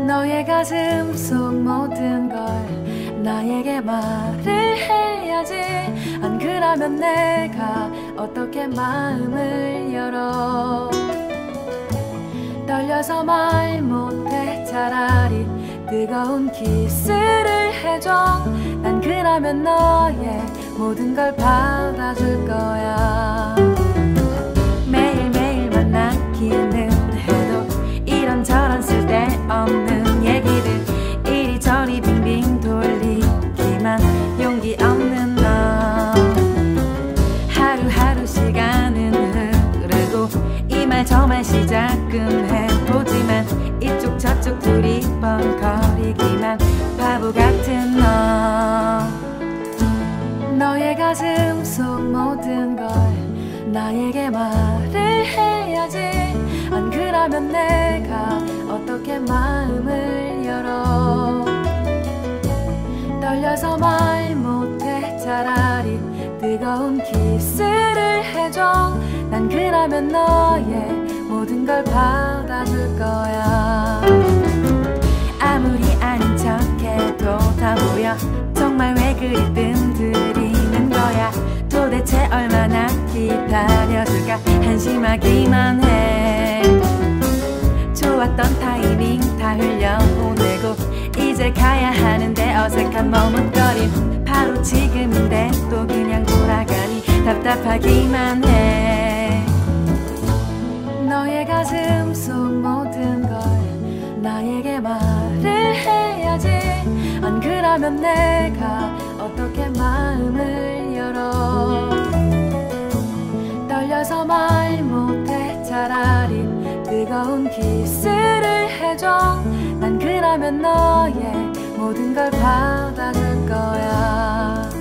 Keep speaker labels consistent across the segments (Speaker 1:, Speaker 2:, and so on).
Speaker 1: 너의 가슴 속 모든 걸 나에게 말을 해야지. 안 그러면 내가 어떻게 마음을 열어. 떨려서 말 못해. 차라리 뜨거운 키스를 해줘. 난 그러면 너의 모든 걸 받아줄 거야. 매일매일 만나기는 해도 이런저런 쓸데없는 얘기들 이리저리 빙빙 돌리기만 용기 없는 너. 하루하루 시간은 흐르고 이 말 저 말 시작은 해보지만 이쪽 저쪽 둘이 뻥거리기만 바보 같은 너. 너의 가슴 속 모든 걸 나에게 말을 해야지. 안 그러면 내가 어떻게 마음을 열어. 떨려서 말 못해. 차라리 뜨거운 키스를 해줘. 난 그러면 너의 모든 걸 받아줄 거야. 아무리 아닌 척해도 다 보여. 정말 왜 그리 뜸들이는 거야. 도대체 얼마나 기다려줄까. 한심하기만 해. 좋았던 타이밍 다 흘려보내고 이제 가야 하는데 어색한 머뭇거림. 바로 지금인데 또 그냥 돌아가니 답답하기만 해. 너의 가슴 속 모든 걸 나에게 말을 해야지. 안 그러면 내가 어떻게 마음을 열어. 떨려서 말 못해. 차라리 뜨거운 키스를 해줘. 난 그러면 너의 모든 걸 받아줄 거야.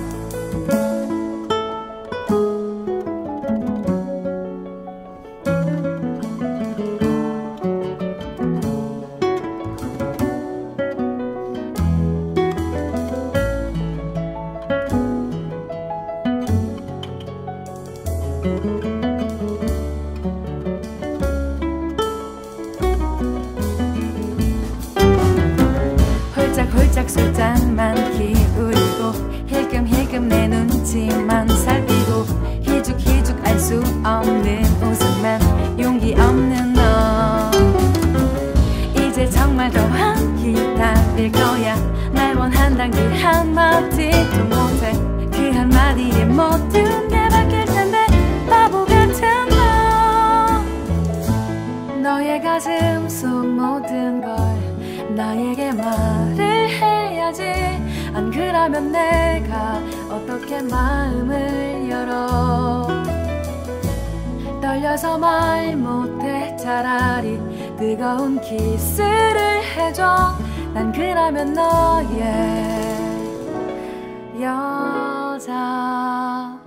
Speaker 1: 홀짝홀짝 술잔만 기울이고 힐끔힐끔 내 눈치만 살피고 희죽희죽 알 수 없는 웃음만 용기 없는 너. 이제 정말 더 안 기다릴 거야. 날 원한단 그 한마디도 못해. 그 한마디에 모든 게 바뀔 텐데 바보 같은 너. 너의 가슴 속 모든 걸 나에게 말을 해야지. 안 그러면 내가 어떻게 마음을 열어. 떨려서 말 못해. 차라리 뜨거운 키스를 해줘. 난 그러면 너의 여자.